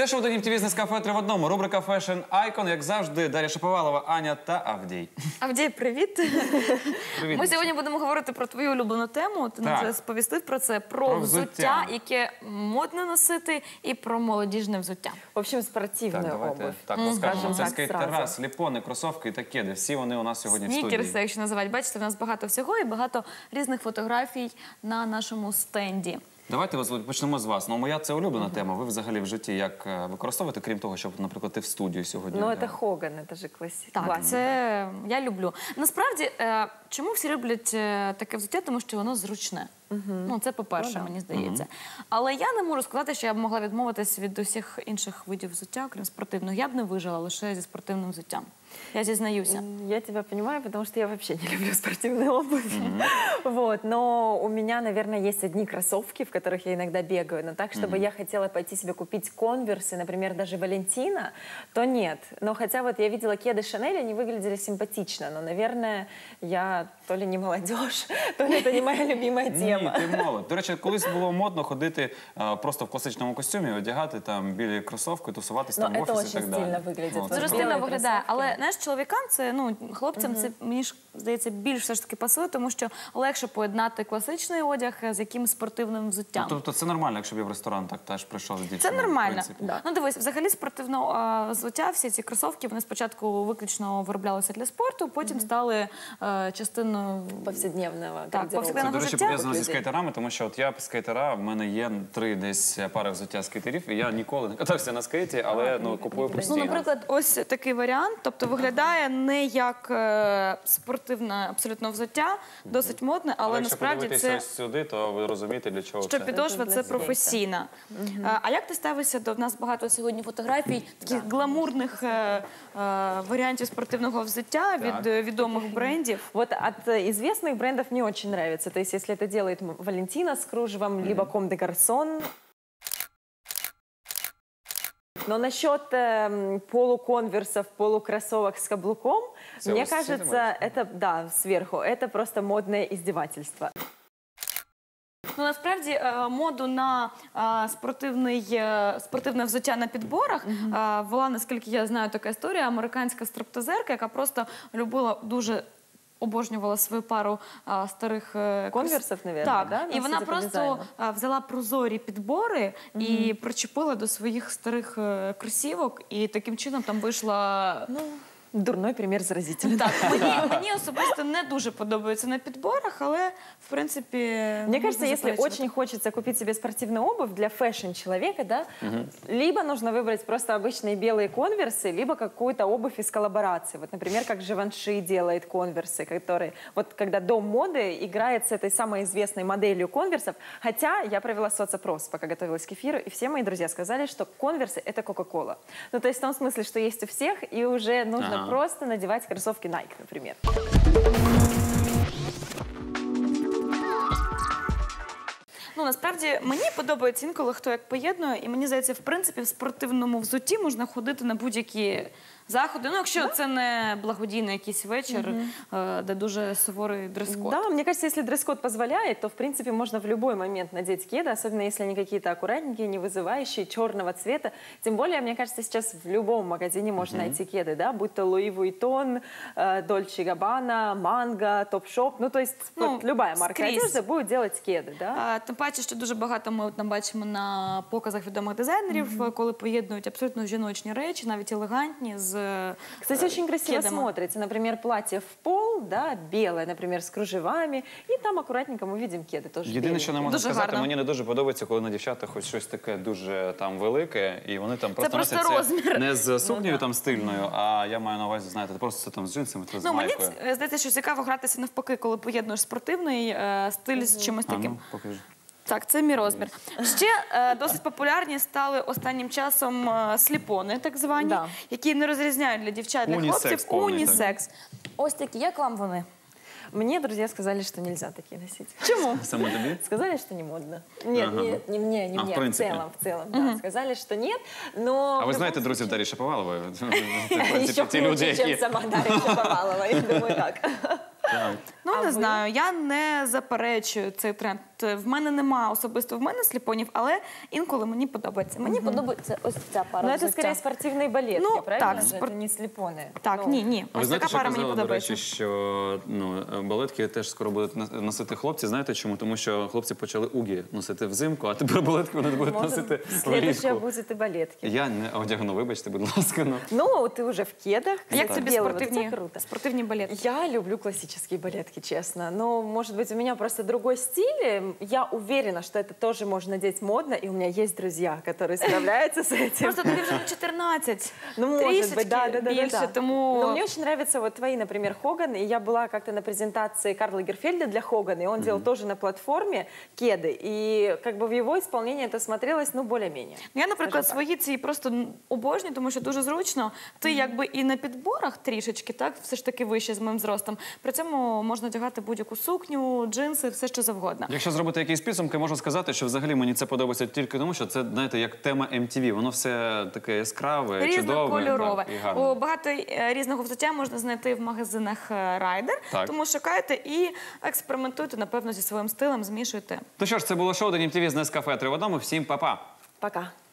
Це шоу «Денім ТВ» «Бізнес-кафе 3 в одному». Рубрика Fashion Icon, як завжди, Дар'я Шаповалова, Аня та Авдій. Авдій, привіт. Привіт. Ми сьогодні будемо говорити про твою улюблену тему. Ти нам вже сповістив про це, про взуття, яке модно носити, і про молодіжне взуття. В общем, спортивна обувь. Так, розкажемо. Це скейтера, сліпони, кросовки та кеди. Всі вони у нас сьогодні в студії. Снікерси, якщо називають. Бачите, в нас багато всього і багато різних фотографій на нашому стенді. Давайте почнемо з вас. Ну, моя це улюблена тема. Ви взагалі в житті як використовуєте, крім того, щоб, наприклад, ти в студію сьогодні? Ну, це Хоган, це ж класика. Так, це я люблю. Насправді, чому всі люблять таке взуття? Тому що воно зручне. Ну, це по-перше, мені здається. Але я не можу сказати, що я б могла відмовитись від усіх інших видів взуття, окрім спортивного. Я б не вижила лише зі спортивним взуттям. Я зізнаюся. Я тебя понимаю, потому что я вообще не люблю спортивную обувь. Вот. Но у меня, наверное, есть одни кроссовки, в которых я иногда бегаю. Но так, чтобы я хотела пойти себе купить конверсы, например, даже Валентина, то нет. Но хотя вот я видела кеды Шанель, они выглядели симпатично. Но, наверное, я то ли не молодежь, то ли это не моя любимая тема. Ні, ти молодь. До речі, колись було модно ходити просто в класичному костюмі, одягати там білі кросовки, тусуватися там в офісі і так далі. Це дуже стильно виглядає. Дуже стильно виглядає. Але, знаєш, чоловікам це, ну, хлопцям це, мені ж здається, більш все ж таки пасує, тому що легше поєднати класичний одяг з якимось спортивним взуттям. Тобто це нормально, якщо б я в ресторан так теж прийшов з дівчиною? Це нормально. Ну, дивись, взагалі спортивного взуття, всі ці кросовки, вони спочатку виключно вироблялися для спорту, потім стали частиною повсякденного життя. Це, до речі, пов'язано зі скейтерами, тому що от я скейтера, в мене є 3 десь пари взуття скейтерів, і я ніколи не катався на скейті, але купую постійно. Ну, наприклад, ось такий варіант, тобто виглядає не як спортивне абсолютно взуття, досить модне, але насправді це... Якщо подивитися ось сюди, то ви розумієте, для чого це. Що підошва – це професійна. А як ти ставишся до... В нас багато сьогодні фотографій, таких гламурних варіантів спортивного взуття від відомих брендів. Вот от известных брендов мне очень нравится. То есть, если это делает Валентина с кружевом, либо Comme des Garçons. Но насчет полуконверсов, полукроссовок с каблуком, мне кажется, это, да, сверху, это просто модное издевательство. Ну, насправді, моду на спортивне взуття на підборах вела, наскільки я знаю, така історія, американська стриптизерка, яка просто любила дуже... обожнювала свою пару старих... Конверсів, мабуть, так. Да? І вона просто взяла прозорі підбори і причепила до своїх старих кросівок, і таким чином там вийшла... Дурной пример заразительный. Так, мені особисто не дуже подобається на підборах, але, в принципі... Мне кажется, если очень хочется купить себе спортивную обувь для фэшн-человека, да, либо нужно выбрать просто обычные белые конверсы, либо какую-то обувь из коллаборации. Вот, например, как Givenchy делает конверсы, которые... Вот когда Дом моды играет с этой самой известной моделью конверсов, хотя я провела соцопрос, пока готовилась к эфиру, и все мои друзья сказали, что конверсы — это Кока-Кола. Ну, то есть в том смысле, что есть у всех, и уже нужно просто надевать кроссовки Nike, например. Ну, насправді, мені подобається інколи, хто як поєднує, і мені здається, в принципі, в спортивному взутті можна ходити на будь-які заходи. Ну, якщо це не благодійний якийсь вечір, де дуже суворий дрес-код. Да, мне кажется, если дресс-код позволяет, то, в принципе, можно в любой момент надеть кеды, особенно если они какие-то аккуратненькие, не вызывающие, черного цвета. Тем более, мне кажется, сейчас в любом магазине можно найти кеды, да, будь то Луи Вуиттон, Дольче Габбана, Манго, Топ-Шоп. Ну, то есть, вот, любая марка одежды будет делать кеды, да. Тим паче, що дуже багато ми там бачимо на показах відомих дизайнерів, коли поєднують абсолютно жіночні речі, навіть елегантні, з Кстати, очень красиво смотрится. Например, платье в пол, да, белое, например, с кружевами. И там аккуратненько мы видим кеды тоже. Єдине, що не можу сказати, мені не дуже подобається, коли на дівчатах хоч щось таке дуже там велике, і вони там просто носять не з сукнею там стильною, а я маю на увазі, знаєте, просто там з джинсами, з майкою. Мені здається, що цікаво гратися навпаки, коли поєднуєш спортивний стиль з чимось таким. Покажи. Так, це мій розмір. Ще досить популярні стали останнім часом сліпони, так звані, які не розрізняють для дівчат, для хлопців. Унісекс. Ось такі. Як вам вони? Мне друзья сказали, что нельзя такие носить. Чему? Саме тобі? Сказали, что не модно. Нет, не мне, в целом, да. Сказали, что нет, но... А ви знаєте друзів Дар'ї Шаповалової? Еще круче, чем сама Дарья Шаповалова, я думаю так. Ну, не знаю, я не заперечую цей тренд. в мене нема особисто в мене сліпонів, але інколи мені подобається. Мені подобається ось ця пара Ну, взуття. це скоріше спортивні балетки, Ну, правильно? так, Це не сліпони. Так, ні. Ви Ось знаєте, така що пара мені казали, до подобається. речі, що балетки теж скоро будуть носити хлопці. Знаєте чому? Тому що хлопці почали угі носити взимку, а тепер балетки вони будуть носити Следующая влітку. будет и балетки. Я не одягну, вибачте, будь ласка. Ну, ты уже в кедах. Як Кстати, тобі белые, вот это круто. спортивні балети? Я люблю классические балетки, честно. Но, может быть, у меня просто другой стиль. Я уверена, что это тоже можно надеть модно. И у меня есть друзья, которые справляются с этим. Просто тобі вже не 14. Ну, может Трішечки быть, да. більше, тому... Но мне очень нравятся вот твои, например, Хоган. И я была как-то на презентации Карла Герфельда для Хогана, и он делал тоже на платформе кеды. И как бы в его исполнении это смотрелось, ну, более-менее. Я, наприклад, свої ці просто обожнюю, тому що дуже зручно. Ти якби і на підборах трішечки, так, все ж таки вище з моїм зростом. При цьому можна одягати будь-яку сукню, джинси, все що завгодно. Якщо зробити якісь підсумки, можу сказати, що взагалі мені це подобається тільки тому, що це, знаєте, як тема MTV. Воно все таке яскраве, чудове. Різнокольорове. Так, і гарне. Багато різного взуття можна знайти в магазинах Райдер, Так. тому шукайте і експериментуйте, напевно, зі своїм стилем, змішуйте. Ну що ж, це було шоу «День MTV» з Нескафе 3 в одному. Всім па-па! Пока.